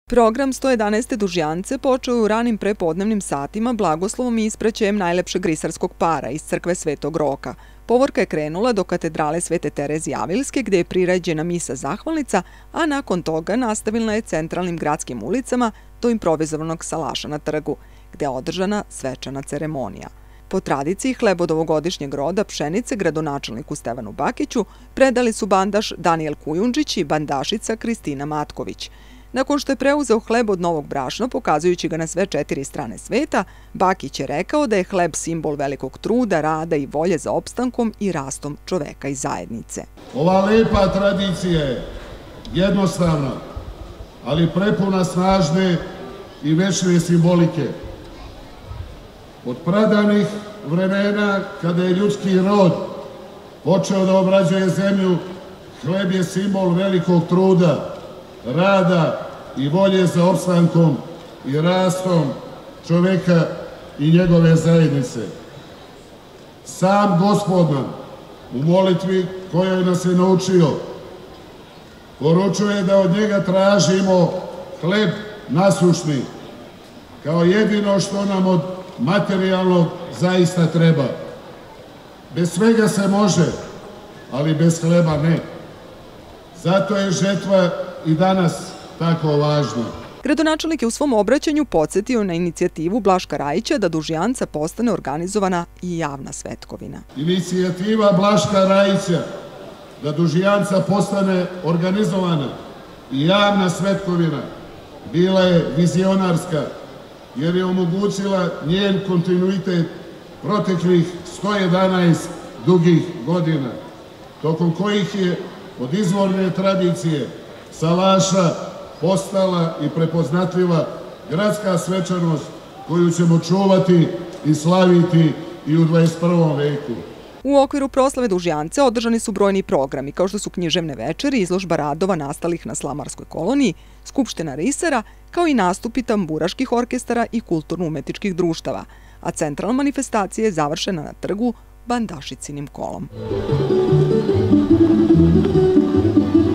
Program 111. Dužjance počeo je u ranim prepodnevnim satima blagoslovom i ispraćajem najlepšeg risarskog para iz crkve Svetog Roka. Povorka je krenula do katedrale Svete Terezije Avilske, gde je priređena misa zahvalnica, a nakon toga nastavila je centralnim gradskim ulicama do improvizovanog salaša na trgu, gde je održana svečana ceremonija. Po tradiciji hleb od ovogodišnjeg roda pšenice gradonačelniku Stevanu Bakiću predali su bandaš Danijel Kujundžić i bandašica Kristina Matković. Nakon što je preuzeo hleb od novog brašna, pokazujući ga na sve 4 strane sveta, Bakić je rekao da je hleb simbol velikog truda, rada i volje za opstankom i rastom čoveka i zajednice. Ova lepa tradicija je jednostavna, ali prepuna snažne i večne simbolike. Od pradavnih vremena, kada je ljudski rod počeo da obrađuje zemlju, hleb je simbol velikog truda, rada i volje za opstankom i rastom čoveka i njegove zajednice. Sam Gospod nam u molitvi kojoj nas je naučio poručuje da od njega tražimo hleb nasušni, kao jedino što nam od materijalnog zaista treba. Bez svega se može, ali bez hleba ne. Zato je žetva i danas tako važno. Gradonačelnik je u svom obraćanju podsjetio na inicijativu Blaška Rajića da Dužjanca postane organizovana i javna svetkovina. Inicijativa Blaška Rajića da Dužjanca postane organizovana i javna svetkovina bila je vizionarska, jer je omogućila njen kontinuitet proteklih 111 dugih godina, tokom kojih je od izvorne tradicije salaša postala i prepoznatljiva gradska svečanost koju ćemo čuvati i slaviti i u 21. veku. U okviru proslave Dužjance održani su brojni programi, kao što su književne večeri, izložba radova nastalih na slamarskoj koloniji, skupština risara, kao i nastupi tamburaških orkestara i kulturno-umetničkih društava, a centralna manifestacija je završena na trgu bandašicinim kolom.